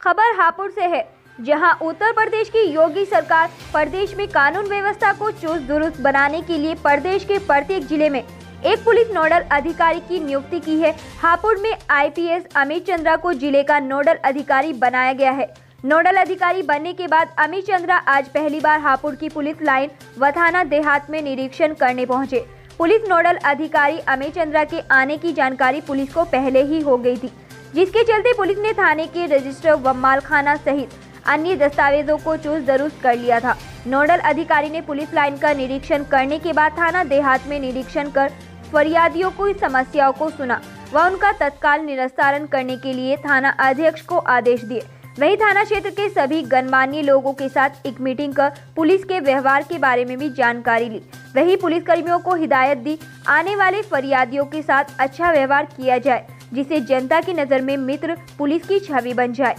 खबर हापुड़ से है, जहां उत्तर प्रदेश की योगी सरकार प्रदेश में कानून व्यवस्था को चुस्त दुरुस्त बनाने के लिए प्रदेश के प्रत्येक जिले में एक पुलिस नोडल अधिकारी की नियुक्ति की है। हापुड़ में आईपीएस अमित चंद्रा को जिले का नोडल अधिकारी बनाया गया है। नोडल अधिकारी बनने के बाद अमित चंद्रा आज पहली बार हापुड़ की पुलिस लाइन व थाना देहात में निरीक्षण करने पहुंचे। पुलिस नोडल अधिकारी अमित चंद्रा के आने की जानकारी पुलिस को पहले ही हो गई थी, जिसके चलते पुलिस ने थाने के रजिस्टर व मालखाना सहित अन्य दस्तावेजों को चुस्त दुरुस्त कर लिया था। नोडल अधिकारी ने पुलिस लाइन का निरीक्षण करने के बाद थाना देहात में निरीक्षण कर फरियादियों की समस्याओं को सुना व उनका तत्काल निस्तारण करने के लिए थाना अध्यक्ष को आदेश दिए। वहीं थाना क्षेत्र के सभी गणमान्य लोगों के साथ एक मीटिंग कर पुलिस के व्यवहार के बारे में भी जानकारी ली। वहीं पुलिस कर्मियों को हिदायत दी, आने वाले फरियादियों के साथ अच्छा व्यवहार किया जाए, जिससे जनता की नजर में मित्र पुलिस की छवि बन जाए।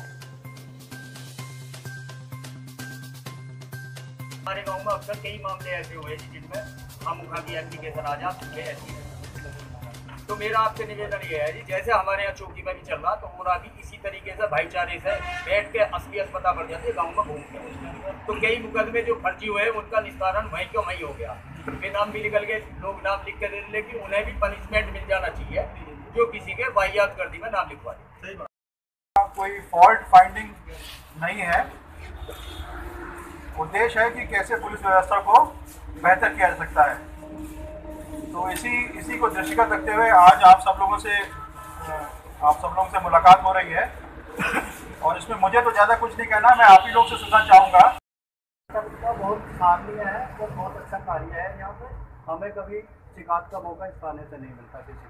हमारे गांव में अक्सर कई मामले ऐसे हुए जिनमें हम की एप्लीकेशन आ जाती है। तो मेरा आपसे निवेदन ये है जी, जैसे हमारे यहाँ चौकी में भी चल रहा, तो पूरा भी इसी तरीके से भाईचारे से बैठ के असलियत पता पड़ जाती है गाँव में घूम के। तो कई मुकदमे जो फर्जी हुए उनका निस्तारण वहीं क्यों वहीं हो गया। बेनाम भी निकल गए, लोग नाम लिख के दे, लेकिन उन्हें भी पनिशमेंट मिल जाना चाहिए जो किसी के वाहियात गर्दी में नाम लिखवा दे। कोई फॉल्ट फाइंडिंग नहीं है, उद्देश्य है कि कैसे पुलिस व्यवस्था को बेहतर किया जा सकता है। तो इसी को दृष्टिगत रखते हुए आज आप सब लोगों से मुलाकात हो रही है और इसमें मुझे तो ज़्यादा कुछ नहीं कहना, मैं आप ही लोग से सुनना चाहूँगा। बहुत सराहनीय है और बहुत अच्छा कार्य है। यहाँ पे हमें कभी शिकायत का मौका इस थाने से नहीं मिलता किसी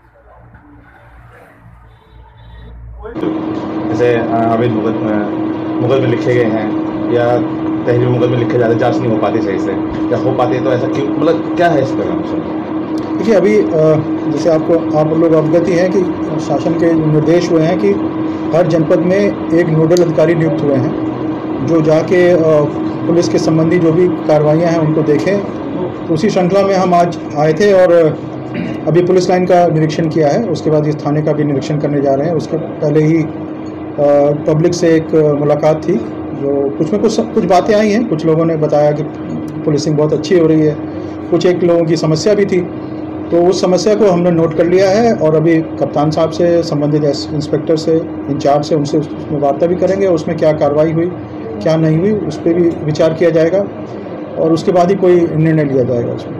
भी। जैसे अवैध मुकदमे लिखे गए हैं या तहरीर मुकदमे लिखे जाते, जांच नहीं हो पाती सही से, या हो पाती है तो ऐसा क्यों, मतलब क्या है इस पर? देखिए, अभी जैसे आप लोग अवगत हैं कि शासन के निर्देश हुए हैं कि हर जनपद में एक नोडल अधिकारी नियुक्त हुए हैं, जो जाके पुलिस के संबंधी जो भी कार्रवाइयाँ हैं उनको देखें। तो उसी श्रृंखला में हम आज आए थे और अभी पुलिस लाइन का निरीक्षण किया है, उसके बाद इस थाने का भी निरीक्षण करने जा रहे हैं। उसके पहले ही पब्लिक से एक मुलाकात थी, जो कुछ बातें आई हैं। कुछ लोगों ने बताया कि पुलिसिंग बहुत अच्छी हो रही है, कुछ एक लोगों की समस्या भी थी, तो उस समस्या को हमने नोट कर लिया है और अभी कप्तान साहब से, संबंधित इंस्पेक्टर से, इंचार्ज से, उनसे उसमें वार्ता भी करेंगे। उसमें क्या कार्रवाई हुई क्या नहीं हुई उस पर भी विचार किया जाएगा और उसके बाद ही कोई निर्णय लिया जाएगा उसमें।